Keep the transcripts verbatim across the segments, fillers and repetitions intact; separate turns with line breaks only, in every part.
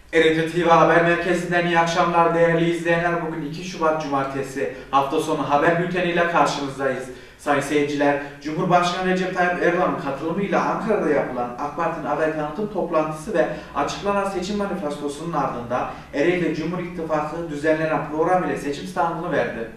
Ereğli T V Haber Merkezi'nden iyi akşamlar değerli izleyenler. Bugün iki Şubat Cumartesi hafta sonu haber bülteniyle karşınızdayız. Sayın seyirciler, Cumhurbaşkanı Recep Tayyip Erdoğan'ın katılımıyla Ankara'da yapılan AK Parti'nin aday tanıtım toplantısı ve açıklanan seçim manifestosunun ardından Ereğli Cumhur İttifakı düzenlenen program ile seçim standını verdi.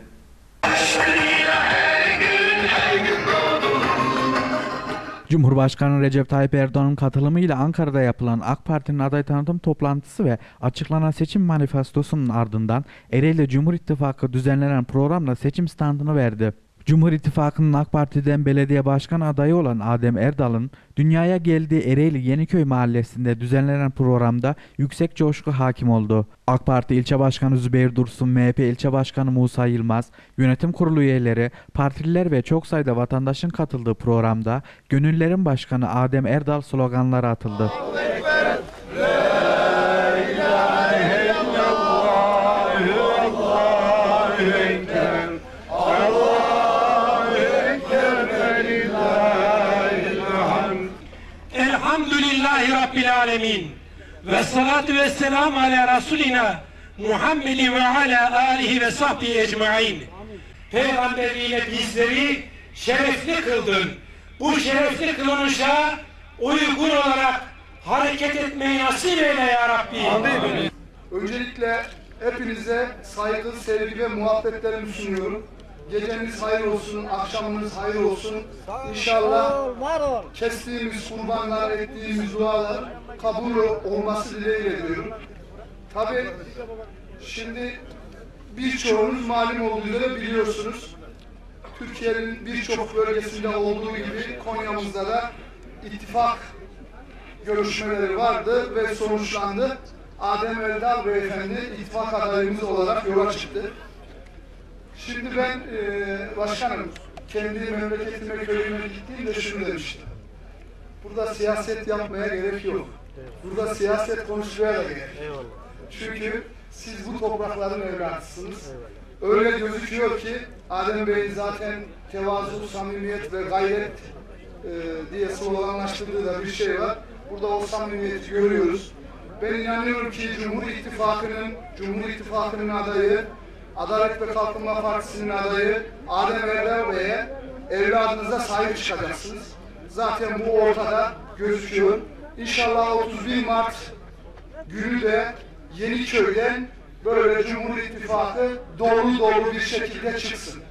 Cumhurbaşkanı Recep Tayyip Erdoğan'ın katılımıyla Ankara'da yapılan AK Parti'nin aday tanıtım toplantısı ve açıklanan seçim manifestosunun ardından Ereğli Cumhur İttifakı düzenlenen programla seçim standını verdi. Cumhur İttifakı'nın AK Parti'den belediye başkan adayı olan Adem Erdal'ın dünyaya geldiği Ereğli Yeniköy mahallesinde düzenlenen programda yüksek coşku hakim oldu. AK Parti İlçe Başkanı Zübeyir Dursun, M H P İlçe Başkanı Musa Yılmaz, yönetim kurulu üyeleri, partililer ve çok sayıda vatandaşın katıldığı programda Gönüllerin Başkanı Adem Erdal sloganları atıldı.
Elhamdülillahi Rabbil Alemin ve salatu ve selamu ala Resulina Muhammedin ve ala alihi ve sahbihi ecmain. Peygamberiyle bizleri şerefli kıldın. Bu şerefli kılınışa uygun olarak hareket etmeyi nasip eyle ya Rabbi.
Amin. Öncelikle hepinize saygı, sevgi ve muhabbetlerimi sunuyorum. Geceniz hayır olsun, akşamınız hayır olsun. İnşallah kestiğimiz kurbanlar, ettiğimiz dualar kabul olması dileğiyle diyorum. Tabii şimdi birçoğunuz malum olduğu üzere biliyorsunuz. Türkiye'nin birçok bölgesinde olduğu gibi Konya'mızda da ittifak görüşmeleri vardı ve sonuçlandı. Adem Erdal Beyefendi ittifak adayımız olarak yola çıktı. Şimdi ben e, başkanım, kendi memleketime, köyüme gittiğimde şunu demiştim. Burada siyaset yapmaya gerek yok. Burada siyaset konuşmaya da gerek yok. Çünkü siz bu toprakların evlatısınız. Öyle gözüküyor ki Adem Bey'in zaten tevazu, samimiyet ve gayret e, diye sloganlaştırdığı da bir şey var. Burada o samimiyeti görüyoruz. Ben inanıyorum ki Cumhur İttifakı'nın Cumhur İttifakı'nın adayı, Adalet ve Kalkınma Partisi'nin adayı Adem Erdal Bey'e evladınıza sahip çıkacaksınız. Zaten bu ortada gözüküyor. İnşallah otuz bir Mart günü de Yeniköy'den böyle Cumhur İttifakı dolu dolu bir şekilde çıksın.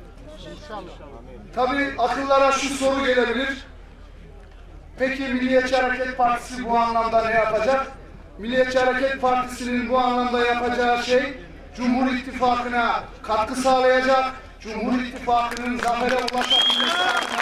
Tabii akıllara şu soru gelebilir. Peki Milliyetçi Hareket Partisi bu anlamda ne yapacak? Milliyetçi Hareket Partisi'nin bu anlamda yapacağı şey Cumhur İttifakı'na katkı sağlayacak, Cumhur İttifakı'nın zafere ulaşabilmesi adına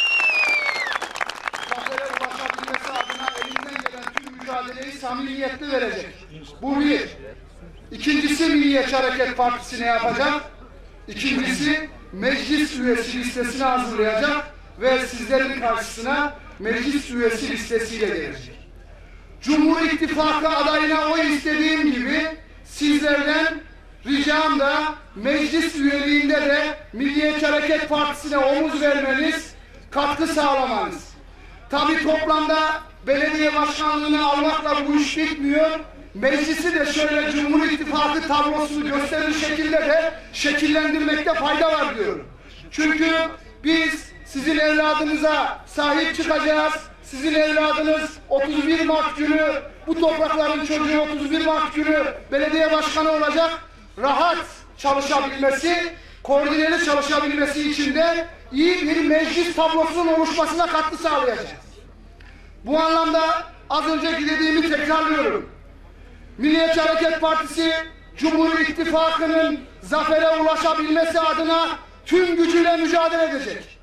zafere ulaşabilmesi adına elinden gelen tüm mücadeleyi samimiyetli verecek. Bu bir. İkincisi Milliyetçi Hareket Partisi ne yapacak? İkincisi meclis üyesi listesini hazırlayacak ve sizlerin karşısına meclis üyesi listesiyle gelecek. Cumhur İttifakı adayına oy istediğim gibi sizlerden ricam da meclis üyeliğinde de Milliyetçi Hareket Partisi'ne omuz vermeniz, katkı sağlamanız. Tabii toplamda belediye başkanlığını almakla bu iş bitmiyor. Meclisi de şöyle Cumhur İttifakı tablosunu gösterir şekilde de şekillendirmekte fayda var diyorum. Çünkü biz sizin evladınıza sahip çıkacağız. Sizin evladınız otuz bir Mart günü, bu toprakların çocuğu otuz bir Mart günü belediye başkanı olacak. Rahat çalışabilmesi, koordineli çalışabilmesi için de iyi bir meclis tablosunun oluşmasına katkı sağlayacağız. Bu anlamda az önceki dediğimi tekrarlıyorum. Milliyetçi Hareket Partisi, Cumhur İttifakı'nın zafere ulaşabilmesi adına tüm gücüyle mücadele edecek.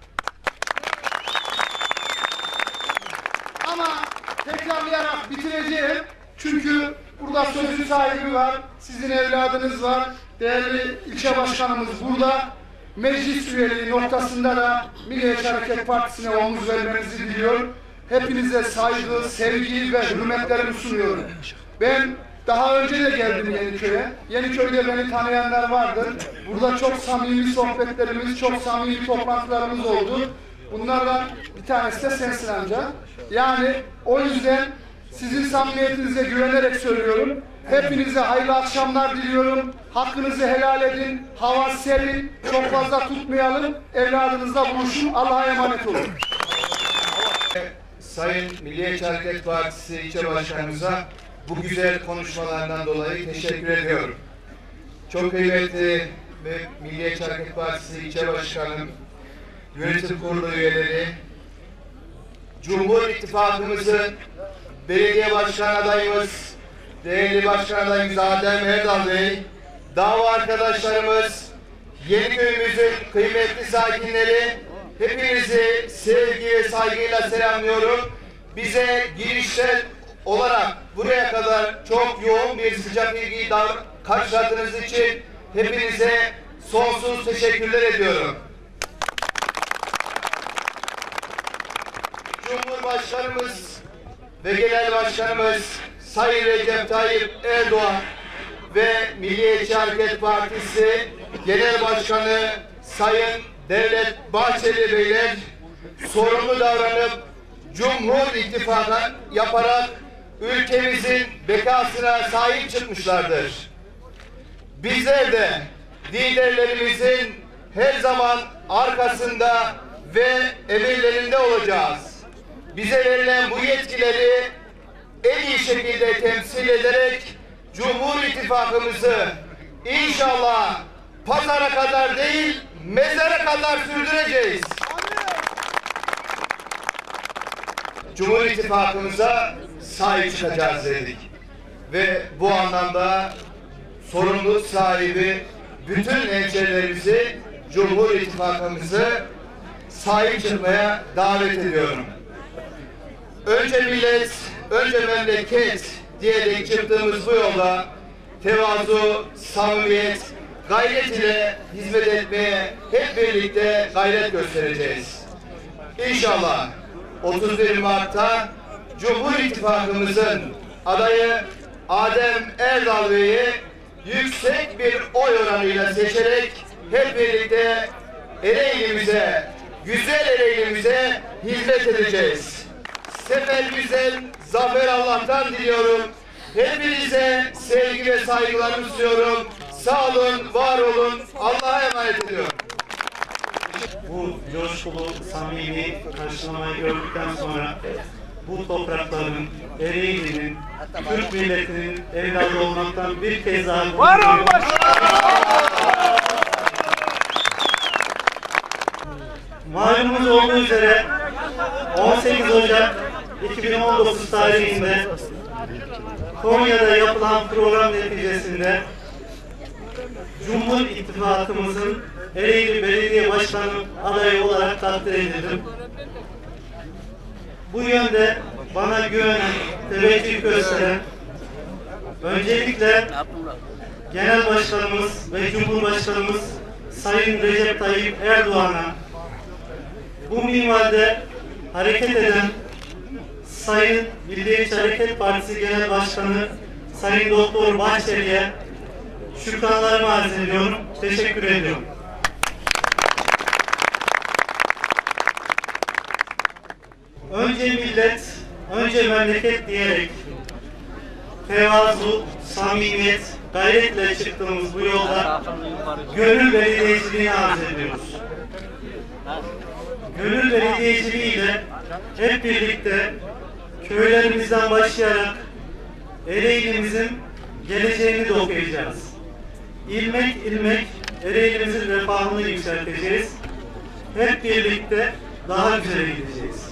Ama tekrarlayarak bitireceğim. Çünkü burada sözün sahibi var, sizin evladınız var, değerli ilçe başkanımız burada. Meclis üyeliği noktasında da Milliyetçi Hareket Partisi'ne omuz vermenizi diliyor. Hepinize saygı, sevgi ve hürmetlerimi sunuyorum. Ben daha önce de geldim Yeniköy'e. Yeniköy'de beni tanıyanlar vardır. Burada çok samimi sohbetlerimiz, çok samimi toplantılarımız oldu. Bunlardan bir tanesi de sensin amca. Yani o yüzden Sizin samimiyetinize güvenerek söylüyorum. Hepinize hayırlı akşamlar diliyorum. Hakkınızı helal edin. Hava serin. Çok fazla tutmayalım. Evladınızla buluşun. Allah'a emanet olun.
Sayın Milliyetçi Hareket Partisi ilçe başkanımıza bu güzel konuşmalarından dolayı teşekkür ediyorum. Çok kıymetli ve Milliyetçi Hareket Partisi ilçe başkanım, yönetim kurulu üyeleri, Cumhur İttifakımızın belediye başkan adayımız, değerli başkan adayımız Adem Erdal Bey, dava arkadaşlarımız, Yeniköy'ümüzün kıymetli sakinleri, hepinizi sevgi ve saygıyla selamlıyorum. Bize girişten olarak buraya kadar çok yoğun bir sıcak ilgiyi karşıladığınız için hepinize sonsuz teşekkürler ediyorum. Cumhurbaşkanımız ve Genel Başkanımız Sayın Recep Tayyip Erdoğan ve Milliyetçi Hareket Partisi Genel Başkanı Sayın Devlet Bahçeli Beyler sorumlu davranıp Cumhur İttifakı yaparak ülkemizin bekasına sahip çıkmışlardır. Bizler de liderlerimizin her zaman arkasında ve emellerinde olacağız. Bize verilen bu yetkileri en iyi şekilde temsil ederek Cumhur İttifakımızı inşallah pazara kadar değil, mezara kadar sürdüreceğiz. Cumhur İttifakımıza sahip çıkacağız dedik. Ve bu anlamda sorumluluk sahibi bütün hemşehrilerimizi Cumhur İttifakımızı sahip çıkmaya davet ediyorum. Önce millet, önce memleket diyerek çıktığımız bu yolda tevazu, samimiyet, gayret ile hizmet etmeye hep birlikte gayret göstereceğiz. İnşallah otuz bir Mart'ta Cumhur İttifakımızın adayı Adem Erdal Bey'i yüksek bir oy oranıyla seçerek hep birlikte Ereğli'mize, güzel Ereğli'mize hizmet edeceğiz. Seferimizden zafer Allah'tan diliyorum. Hepinize sevgi ve saygılarımı sunuyorum. Sağ olun, var olun. Allah'a emanet ediyorum.
Bu coşkulu, samimi karşılamayı gördükten sonra bu toprakların, Ereğli'nin, Türk milletinin evladı olmaktan bir kez daha
Varın
Malumunuz olduğu üzere on sekiz Ocak iki bin on dokuz tarihinde Konya'da yapılan program neticesinde Cumhur İttifakımızın Ereğli Belediye Başkanı adayı olarak takdir edildim. Bu yönde bana güvenen, teveccüh gösteren, öncelikle Genel Başkanımız ve Cumhurbaşkanımız Sayın Recep Tayyip Erdoğan'a, bu minvalde hareket eden Sayın Milliyetçi Hareket Partisi Genel Başkanı Sayın Doktor Bahçeli'ye şükranlarımı arz ediyorum. Teşekkür ediyorum. Önce millet, önce memleket diyerek tevazu, samimiyet, gayretle çıktığımız bu yolda gönül belediyeciliğini arz ediyoruz. Gönül belediyeciliği ile hep birlikte köylerimizden başlayarak Ereğli'mizin geleceğini de okuyacağız. İlmek ilmek Ereğli'mizin refahını yükselteceğiz. Hep birlikte daha güzel gideceğiz.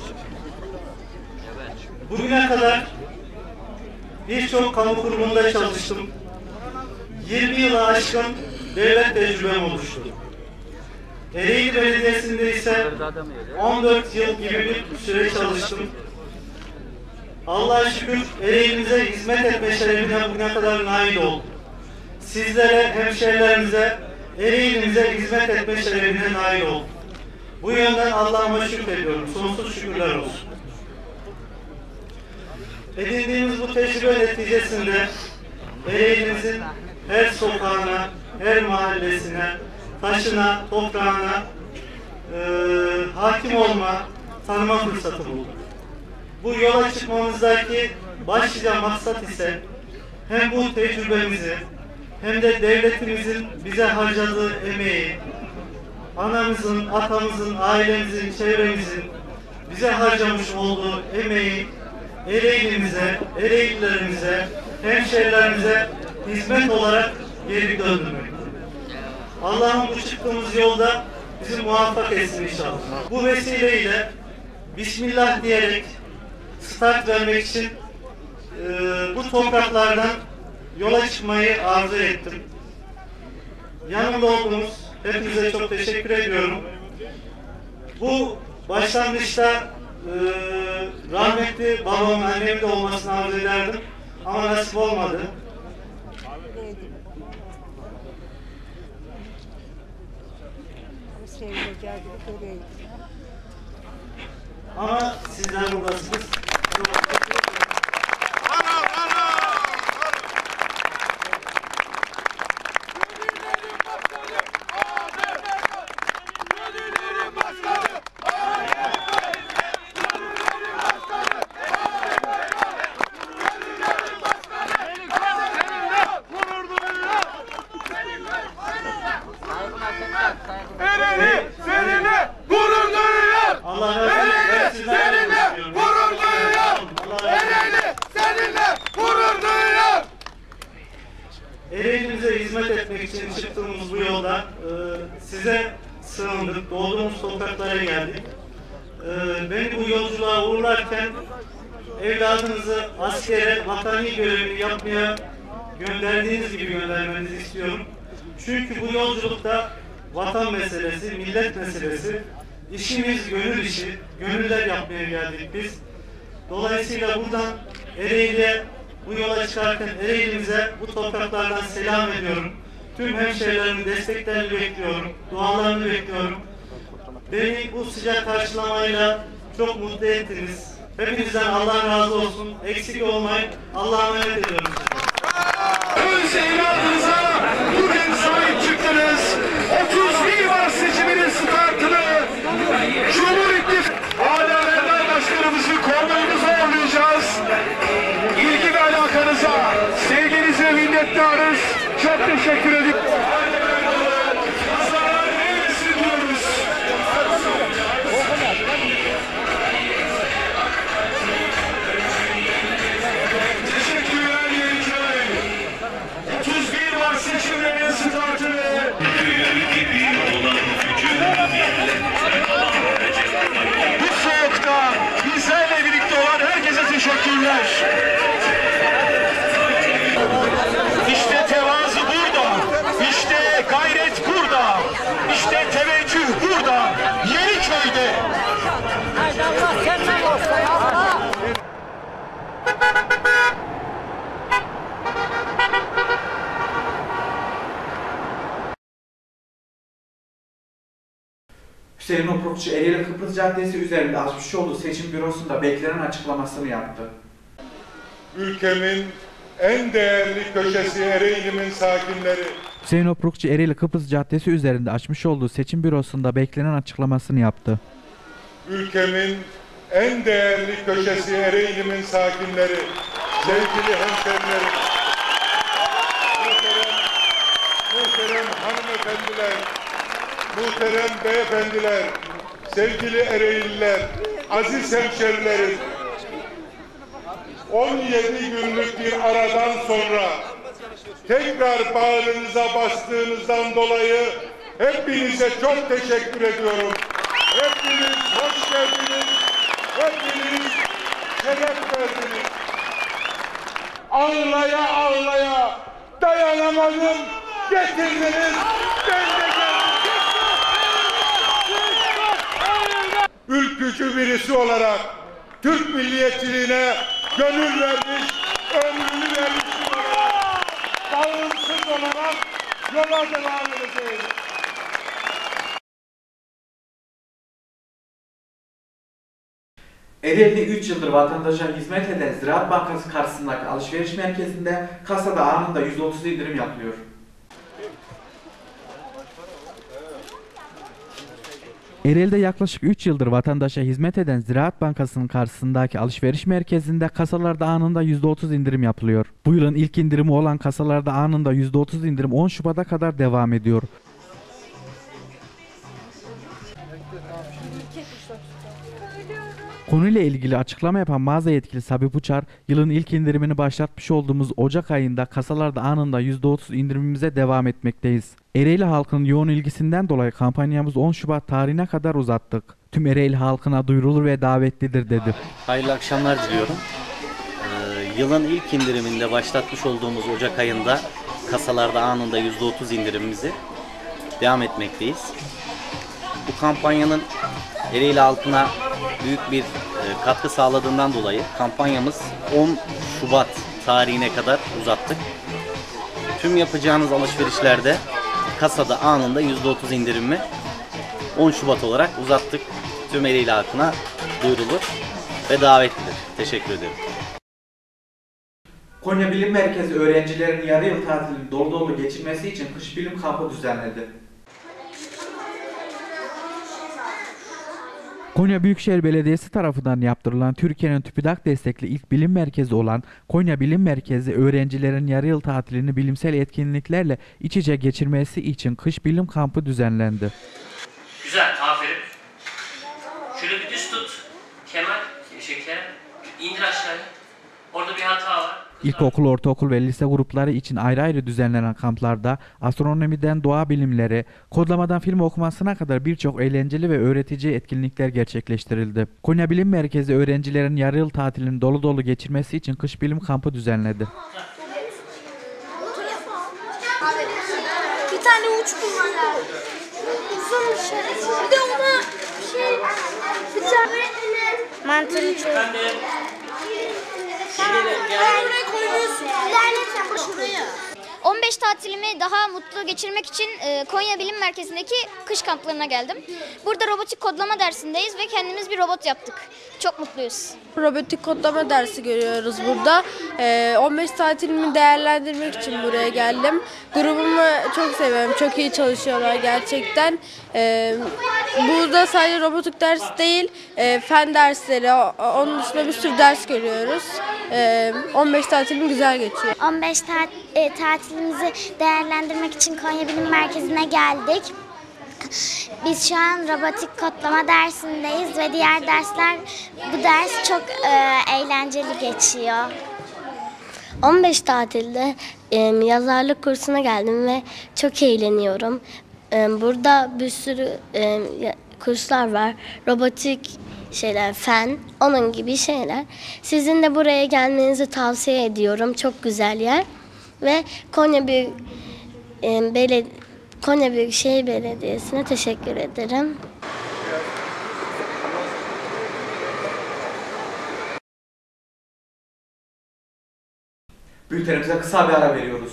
Bugüne kadar birçok kamu kurumunda çalıştım. yirmi yılı aşkın devlet tecrübem oluştu. Ereğli Belediyesi'nde ise on dört yıl gibi bir süre çalıştım. Allah'a şükür Ereğli'mize hizmet etme şerefine bugüne kadar nail oldum. Sizlere, hemşehrilerimize, Ereğli'mize hizmet etme şerefine nail oldum. Bu yönden Allah'ıma şükrediyorum. Sonsuz şükürler olsun. Edindiğimiz bu tecrübe neticesinde Ereğli'mizin her sokağına, her mahallesine, taşına, toprağına e, hakim olma, tanıma fırsatı bulduk. Bu yola çıkmamızdaki başlıca maksat ise hem bu tecrübemizi hem de devletimizin bize harcadığı emeği, anamızın, atamızın, ailemizin, çevremizin bize harcamış olduğu emeği Ereğli'mize, Ereğlilerimize, hemşehrilerimize hizmet olarak geri döndürmek. Allah'ın bu çıktığımız yolda bizi muvaffak etsin inşallah. Bu vesileyle Bismillah diyerek start vermek için e, bu topraklardan yola çıkmayı arzu ettim. Yanımda olduğunuz hepinize çok teşekkür ediyorum. Bu başlangıçta e, rahmetli babamın, annemin de olmasını arzu ederdim ama nasip olmadı. Ama sizler buradasınız.
Ereğli seninle gurur duyuyor. Ereğli seninle gurur duyuyor. Ereğli seninle gurur duyuyor.
Ereğli'mize hizmet etmek için çıktığımız bu yolda e, size sığındık, doğduğumuz topraklara geldik. E, beni bu yolculuğa uğurlarken evladınızı askere, vatani görevini yapmaya gönderdiğiniz gibi göndermenizi istiyorum. Çünkü bu yolculukta vatan meselesi, millet meselesi, işimiz gönül işi, gönüller yapmaya geldik biz. Dolayısıyla buradan Ereğli'ye bu yola çıkarken Ereğli'mize bu topraklardan selam ediyorum. Tüm hemşehrilerimin desteklerini bekliyorum, dualarını bekliyorum. Beni bu sıcak karşılamayla çok mutlu ettiniz. Hepinizden Allah razı olsun. Eksik olmayın. Allah'a emanet ediyorum.
Öz evladınıza bugün sahip çıktınız. otuz bir Mart seçiminin startını Cumhur İttifakı Adalet Başkanımızı korumamızı zorlayacağız. İlgi ve alakanıza, sevginize minnettarız. Çok teşekkür ederim. Teşekkürler Yeniköy. otuz bir Mart seçimlerinin startını bu soğukta bizlerle birlikte olan herkese teşekkürler. İşte tevazu burada, işte gayret burada, işte teveccüh burada, Yeniköy'de.
Haydi Allah senden olsun Allah.
Hüseyin Oprukçu Ereğli Kıbrıs Caddesi üzerinde açmış olduğu seçim bürosunda beklenen açıklamasını yaptı.
Ülkemin en değerli köşesi Ereğli'min sakinleri.
Hüseyin Oprukçu Ereğli Kıbrıs Caddesi üzerinde açmış olduğu seçim bürosunda beklenen açıklamasını yaptı.
Ülkemin en değerli köşesi Ereğli'min sakinleri, sevgili hemşehrilerim, muhterem, muhterem hanımefendiler, muhterem beyefendiler, sevgili Ereğliler, aziz hemşehrilerim, on yedi günlük bir aradan sonra tekrar bağrınıza bastığınızdan dolayı hepinize çok teşekkür ediyorum. Hepiniz hoş geldiniz, hepiniz şeref verdiniz. Ağlaya ağlaya dayanamadım, getirdiniz, ben de geldim. Ülkücü birisi olarak Türk milliyetçiliğine gönül vermiş, ömrünü vermiş olarak, bağımsız olarak yola devam edeceğiz.
Ereğli üç yıldır vatandaşa hizmet eden Ziraat Bankası karşısındaki alışveriş merkezinde kasada anında yüzde otuz indirim yapılıyor. Ereğli'de yaklaşık üç yıldır vatandaşa hizmet eden Ziraat Bankası'nın karşısındaki alışveriş merkezinde kasalarda anında yüzde otuz indirim yapılıyor. Bu yılın ilk indirimi olan kasalarda anında yüzde otuz indirim on Şubat'a kadar devam ediyor. Konuyla ilgili açıklama yapan mağaza yetkilisi Habib Uçar, yılın ilk indirimini başlatmış olduğumuz Ocak ayında kasalarda anında yüzde otuz indirimimize devam etmekteyiz. Ereğli halkının yoğun ilgisinden dolayı kampanyamızı on Şubat tarihine kadar uzattık. Tüm Ereğli halkına duyurulur ve davetlidir dedi.
Hayırlı akşamlar diliyorum. Ee, yılın ilk indiriminde başlatmış olduğumuz Ocak ayında kasalarda anında yüzde otuz indirimimizi devam etmekteyiz. Bu kampanyanın Ereğli halkına büyük bir katkı sağladığından dolayı kampanyamız on Şubat tarihine kadar uzattık. Tüm yapacağınız alışverişlerde kasada anında yüzde otuz indirimi on Şubat olarak uzattık. Tüm Ereğli halkına duyurulur ve davetlidir. Teşekkür ederim.
Konya Bilim Merkezi öğrencilerin yarı yıl tatilini dolu dolu geçirmesi için kış bilim kampı düzenledi. Konya Büyükşehir Belediyesi tarafından yaptırılan Türkiye'nin TÜBİTAK destekli ilk bilim merkezi olan Konya Bilim Merkezi öğrencilerin yarı yıl tatilini bilimsel etkinliklerle iç içe geçirmesi için kış bilim kampı düzenlendi.
Güzel, aferin. Şöyle bir düz tut. Kemal, şeker, indir aşağıya. Orada bir hata var.
İlkokul, ortaokul ve lise grupları için ayrı ayrı düzenlenen kamplarda astronomiden doğa bilimleri, kodlamadan film okumasına kadar birçok eğlenceli ve öğretici etkinlikler gerçekleştirildi. Konya Bilim Merkezi öğrencilerin yarı yıl tatilini dolu dolu geçirmesi için kış bilim kampı düzenledi.
Bir tane uç bulmalar. Bir de ona şey, bir tane mantılı çöz.
on beş tatilimi daha mutlu geçirmek için Konya Bilim Merkezi'ndeki kış kamplarına geldim. Burada robotik kodlama dersindeyiz ve kendimiz bir robot yaptık. Çok mutluyuz.
Robotik kodlama dersi görüyoruz burada. on beş tatilimi değerlendirmek için buraya geldim. Grubumu çok seviyorum. Çok iyi çalışıyorlar gerçekten. Burada sadece robotik ders değil, fen dersleri, onun dışında bir sürü ders görüyoruz. on beş tatilim güzel geçiyor.
on beş tatilimizi değerlendirmek için Konya Bilim Merkezi'ne geldik. Biz şu an robotik kodlama dersindeyiz ve diğer dersler, bu ders çok e, eğlenceli geçiyor.
on beş tatilde e, yazarlık kursuna geldim ve çok eğleniyorum. E, burada bir sürü e, kurslar var. Robotik şeyler, fen, onun gibi şeyler. Sizin de buraya gelmenizi tavsiye ediyorum. Çok güzel yer. Ve Konya Büyük e, Belediye Konya Büyükşehir Belediyesi'ne teşekkür ederim.
Bültenimize kısa bir ara veriyoruz.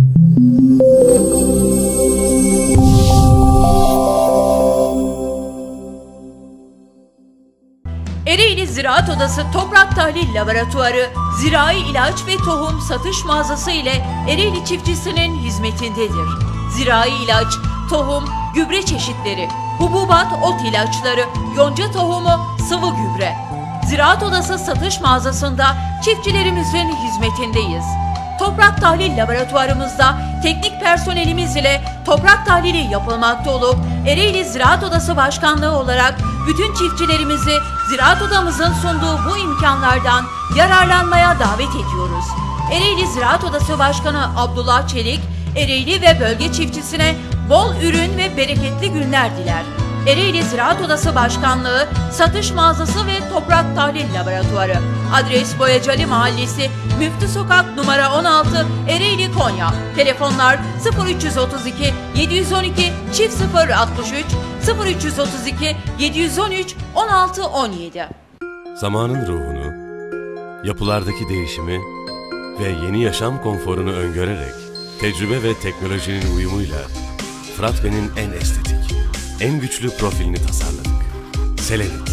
Ereğli Ziraat Odası Toprak Tahlil Laboratuvarı, zirai ilaç ve tohum satış mağazası ile Ereğli çiftçisinin hizmetindedir. Zirai ilaç, tohum, gübre çeşitleri, hububat, ot ilaçları, yonca tohumu, sıvı gübre. Ziraat Odası satış mağazasında çiftçilerimizin hizmetindeyiz. Toprak tahlil laboratuvarımızda teknik personelimiz ile toprak tahlili yapılmakta olup Ereğli Ziraat Odası Başkanlığı olarak bütün çiftçilerimizi Ziraat Odamızın sunduğu bu imkanlardan yararlanmaya davet ediyoruz. Ereğli Ziraat Odası Başkanı Abdullah Çelik, Ereğli ve bölge çiftçisine bol ürün ve bereketli günler diler. Ereğli Ziraat Odası Başkanlığı, Satış Mağazası ve Toprak Tahlil Laboratuvarı. Adres Boyacali Mahallesi, Müftü Sokak numara on altı, Ereğli, Konya. Telefonlar sıfır üç otuz iki yedi yüz on iki çift sıfır altmış üç, sıfır üç otuz iki yedi yüz on üç on altı on yedi.
Zamanın ruhunu, yapılardaki değişimi ve yeni yaşam konforunu öngörerek tecrübe ve teknolojinin uyumuyla Fıratbe'nin en estetik, en güçlü profilini tasarladık. Selenit.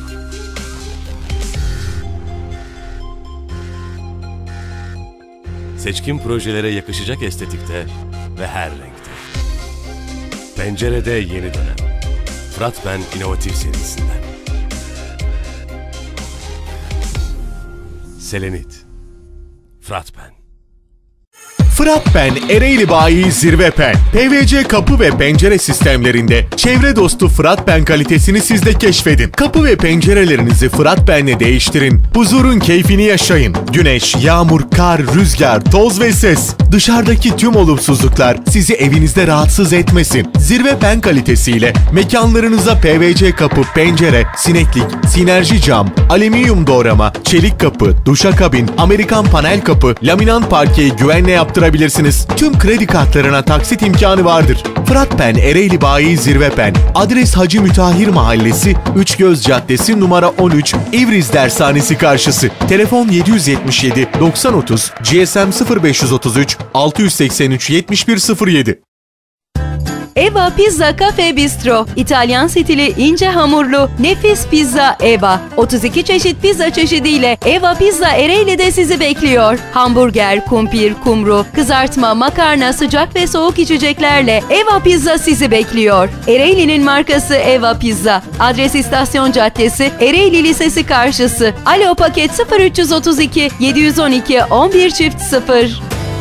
Seçkin projelere yakışacak estetikte ve her renkte. Pencerede yeni dönem. Fıratben İnovatif serisinden. Selenit. Fıratben.
Fıratben Ereğli Bayi Zirvepen. P V C kapı ve pencere sistemlerinde çevre dostu Fıratben kalitesini siz de keşfedin. Kapı ve pencerelerinizi Fıratben'le değiştirin. Huzurun keyfini yaşayın. Güneş, yağmur, kar, rüzgar, toz ve ses. Dışarıdaki tüm olumsuzluklar sizi evinizde rahatsız etmesin. Zirvepen kalitesiyle mekanlarınıza P V C kapı, pencere, sineklik, sinerji cam, alüminyum doğrama, çelik kapı, duşakabin, Amerikan panel kapı, laminant parkeyi güvenle yaptırabilirsiniz. Tüm kredi kartlarına taksit imkanı vardır. Fıratben Ereğli Bayi Zirvepen. Adres Hacı Mütahhir Mahallesi, Üçgöz Caddesi numara on üç, İvriz Dershanesi karşısı. Telefon yedi yüz yetmiş yedi doksan otuz, G S M sıfır beş otuz üç altı yüz seksen üç yetmiş bir sıfır yedi.
Eva Pizza Cafe Bistro. İtalyan stili ince hamurlu nefis pizza Eva. otuz iki çeşit pizza çeşidiyle Eva Pizza Ereğli'de sizi bekliyor. Hamburger, kumpir, kumru, kızartma, makarna, sıcak ve soğuk içeceklerle Eva Pizza sizi bekliyor. Ereğli'nin markası Eva Pizza. Adres İstasyon Caddesi, Ereğli Lisesi karşısı. Alo paket sıfır üç otuz iki yedi yüz on iki on bir çift sıfır.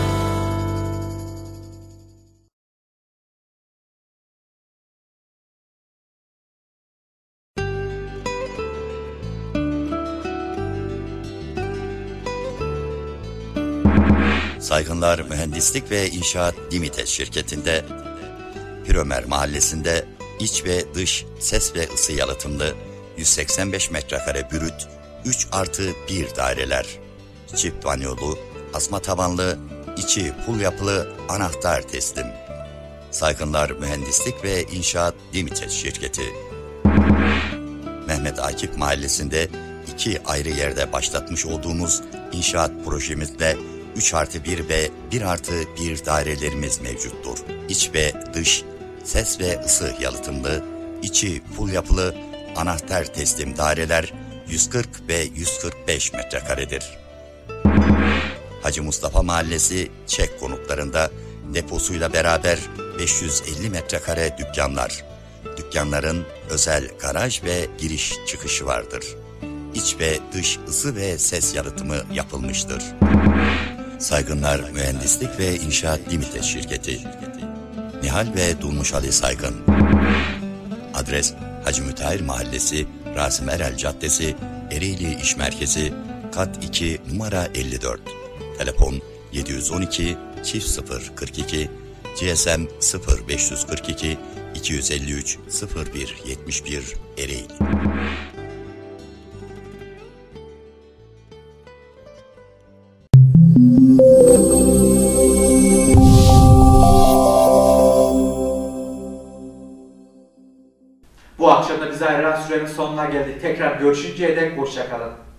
Saygınlar Mühendislik ve İnşaat Limited şirketinde Piromer Mahallesi'nde iç ve dış ses ve ısı yalıtımlı yüz seksen beş metrekare brüt üç artı bir daireler, çift banyolu, asma tavanlı, içi pul yapılı anahtar teslim. Saygınlar Mühendislik ve İnşaat Limited şirketi. Mehmet Akif Mahallesi'nde iki ayrı yerde başlatmış olduğumuz inşaat projemizde üç artı bir ve bir artı bir dairelerimiz mevcuttur. İç ve dış, ses ve ısı yalıtımlı, içi pul yapılı, anahtar teslim daireler yüz kırk ve yüz kırk beş metrekaredir. Hacı Mustafa Mahallesi Çek konutlarında deposuyla beraber beş yüz elli metrekare dükkanlar. Dükkanların özel garaj ve giriş çıkışı vardır. İç ve dış ısı ve ses yalıtımı yapılmıştır. Saygınlar Mühendislik ve İnşaat Limited şirketi. Nihal ve Durmuş Ali Saygın. Adres Hacı Mütahhir Mahallesi, Rasim Erel Caddesi, Ereğli İş Merkezi, kat iki numara elli dört. Telefon yedi yüz on iki sıfır kırk iki, G S M sıfır beş kırk iki iki yüz elli üç sıfır bir yetmiş bir Ereğli.
Bu akşam da bize ayrılan sürenin sonuna geldik. Tekrar görüşünceye dek hoşça kalın.